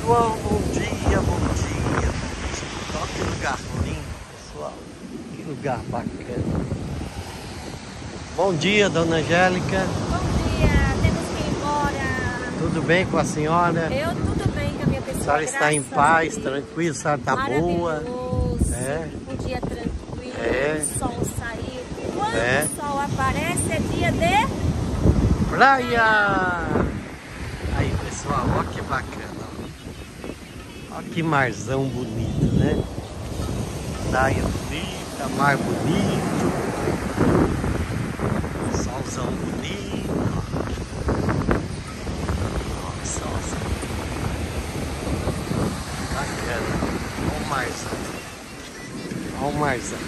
pessoal, bom dia, bom dia. Olha que lugar lindo, pessoal. Que lugar bacana. Bom dia, dona Angélica. Bom dia, temos que ir embora. Tudo bem com a senhora? Eu tudo bem com a minha pessoa. A senhora está em paz, tranquila, a senhora está boa? É. Um dia tranquilo, É. o sol saiu. Quando É. o sol aparece é dia de Praia! Aí, pessoal, olha que bacana. Olha que marzão bonito, né? Praia bonita, mar bonito, solzão bonito. Olha só, bacana. Olha o marzão. Olha o marzão.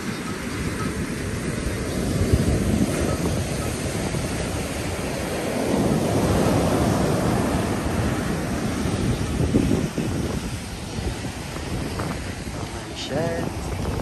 Manchete.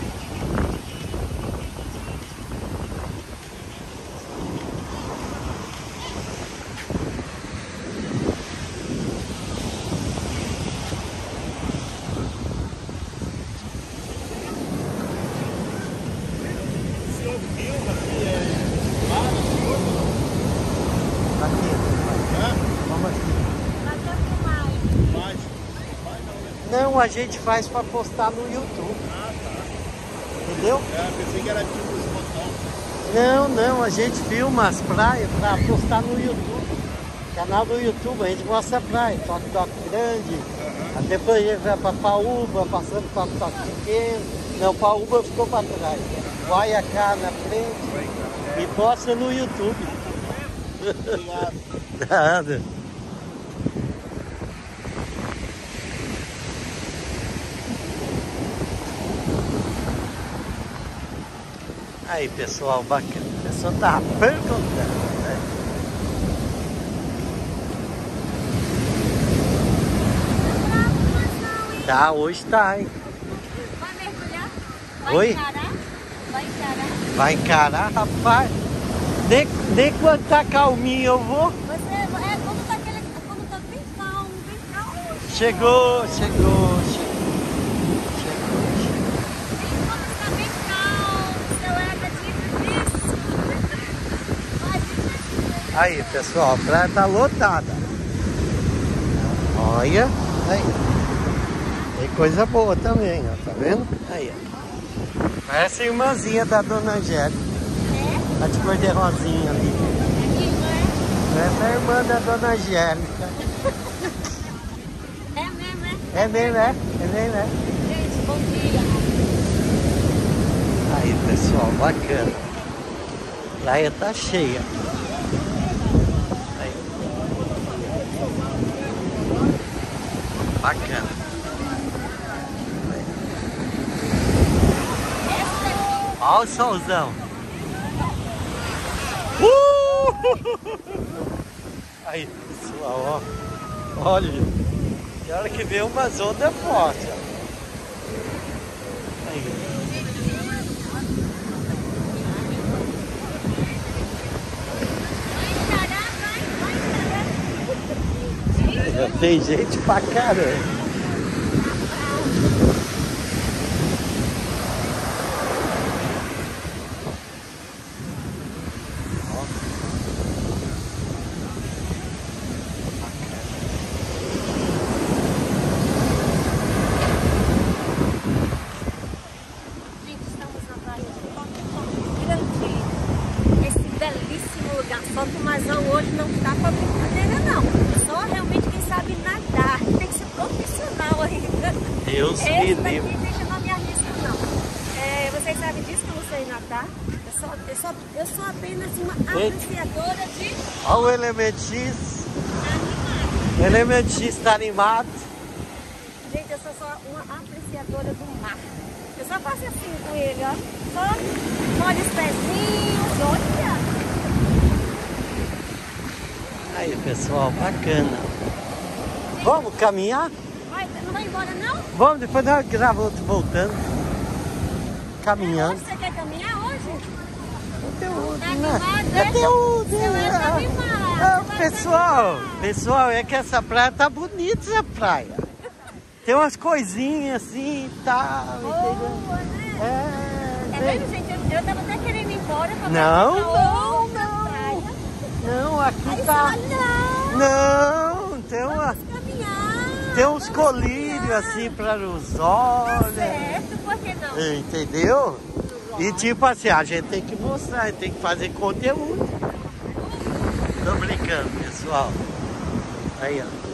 Não, a gente faz para postar no YouTube. Ah, tá. Entendeu? Pensei que era tipo os botões. Não, a gente filma as praias para postar no YouTube. Canal do YouTube, a gente mostra a praia, toque grande. Aí depois a gente vai para Paúba, passando para toque pequeno. Não, Paúba ficou para trás. Guaiacá na frente e posta no YouTube. Obrigado. Nada. Aí, pessoal, bacana. O pessoal tá perguntando, né? Tá, hoje tá, hein? Vai mergulhar? Vai Oi? encarar? Vai encarar? Vai encarar, rapaz. Nem quando tá calminho eu vou. Você é quando tá bem calmo, bem calmo. Chegou. Quando tá bem calmo, seu ego disso. Vai, gente. Aí, pessoal, a praia tá lotada. Olha, aí. Tem coisa boa também, ó, tá vendo? Aí, ó. Parece a irmãzinha da dona Angélica. É? Tá de cor de rosinha ali. Aqui, não é? Essa é a irmã da dona Angélica. É mesmo, é? É mesmo, é? É mesmo, é? Gente, bom dia. Aí, pessoal, bacana. A praia tá cheia. Aí. Bacana. Olha o solzão. Aí, pessoal, ó. Olha. E a hora que vem umas ondas fortes, ó. Aí. Tem gente pra caramba. Gente, estamos na praia de Toque Grande. Esse belíssimo lugar. Só que o marzão hoje não tá pra brincadeira, não. Só realmente quem sabe nadar. Tem que ser profissional ainda. Deus me Esse daqui livre. deixa na minha lista, não. Vocês sabem disso que eu não sei nadar? Eu sou apenas uma apreciadora de Olha o Elemento X. animais. O Elemento X tá animado. Gente, eu sou só uma apreciadora do mar. Eu só faço assim com ele, ó. Só molho os pezinhos, olha. Aí, pessoal, bacana. Vamos caminhar? Não vai embora, não? Vamos, depois nós gravamos voltando. Caminhando. Hoje você quer caminhar hoje? Conteúdo, Tá né? animado, é? Conteúdo, Você vai né? animar. Ah, Você vai pessoal, é que essa praia tá bonita, essa praia. Tem umas coisinhas assim e tal, entendeu? Boa, né? É, Vendo, gente? Eu tava até querendo ir embora pra Não, pra outra praia. não, aqui Aí tá. só não. Não, Caminhar. tem uns colírios assim para os olhos. Certo, por que não? Entendeu? E tipo assim, a gente tem que mostrar, tem que fazer conteúdo. Tô brincando, pessoal. Aí, ó.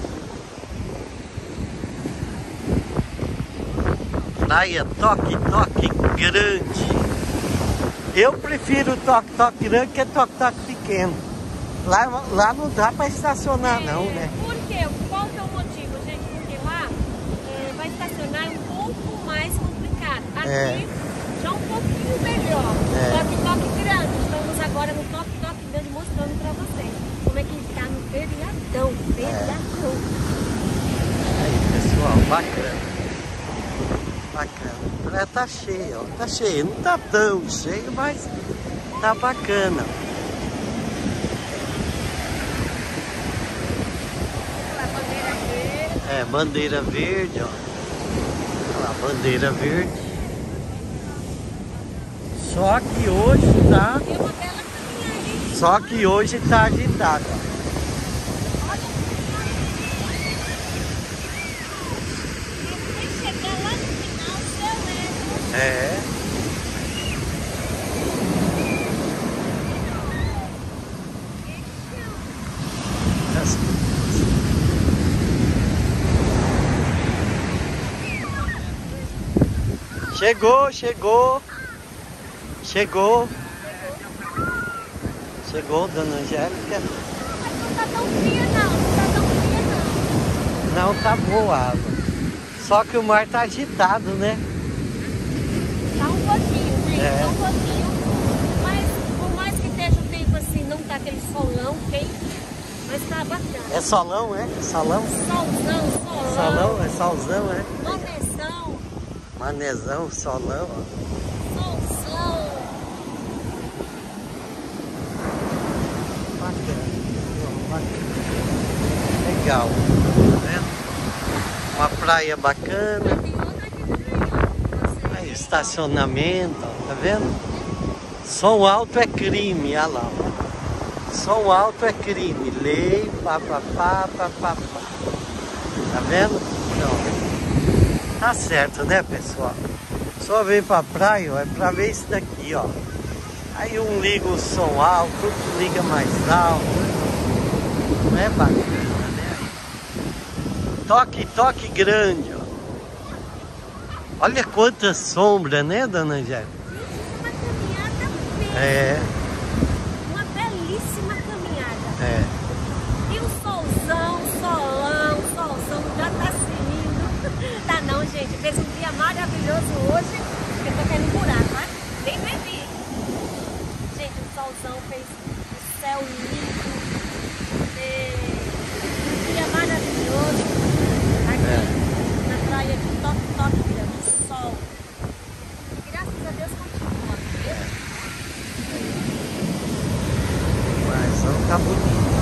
Praia toque-toque grande. Eu prefiro toque-toque grande que toque-toque pequeno. Lá não dá para estacionar não, né? Por quê? Qual que é o motivo, gente? Porque lá vai estacionar um pouco mais complicado. Aqui já um pouquinho melhor. Toque-toque grande. Estamos agora no toque-toque grande mostrando para vocês como é que tá no feriadão. Feriadão. Aí, pessoal, bacana. Bacana. A praia tá cheia, ó. Tá cheia. Não tá tão cheio, mas tá bacana. Bandeira verde, ó. Olha lá, bandeira verde. Só que hoje tá. E uma bela caminhada. Só que hoje tá agitado, ó. Chegar lá no final, seu É. Chegou, chegou. Chegou. Chegou, dona Angélica. Mas não tá tão fria não, não tá tão fria não. Não, tá boa a água. Só que o mar tá agitado, né? Tá um pouquinho, gente, tá um É. pouquinho. Mas por mais que esteja o tempo assim, não tá aquele solão quente, mas tá bacana. É solão, é? Solão? Solzão, solão. Solão, é solzão, é? Manezão, Manezão, solão, ó. solzão. Bacana. Bacana. Legal. Tá vendo? Uma praia bacana. Tem outra aqui também, ó. Aí, estacionamento, ó, tá vendo? Som alto é crime, olha lá. Ó. Som alto é crime. Lei, papapá, papapá. Tá vendo? Então, tá certo, né, pessoal? Só vem pra praia, ó, é pra ver isso daqui, ó. Aí um liga o som alto, outro liga mais alto. Não é bacana, né? Toque, toque grande, ó. Olha quanta sombra, né, dona Angélica? Uma caminhada mesmo. É, Uma belíssima caminhada. é. E o solzão, solzão, já tá lindo. Tá não, gente. Fez um dia maravilhoso hoje. Eu tô querendo curar, mas nem bebi. Gente, o solzão fez o céu lindo. Um dia maravilhoso. Aqui na praia de Toque Grande. Sol. Graças a Deus continua. Mas não tá bonito.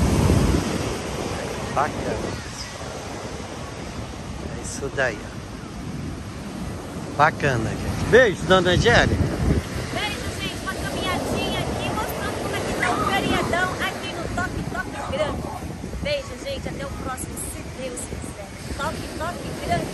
Bacana, pessoal. É isso daí, ó. Bacana, gente. Beijo, dona Angélica. Beijo, gente. Uma caminhadinha aqui mostrando como é que tá o feriadão aqui no Toque Grande. Beijo, gente. Até o próximo, se Deus quiser. Toque Grande.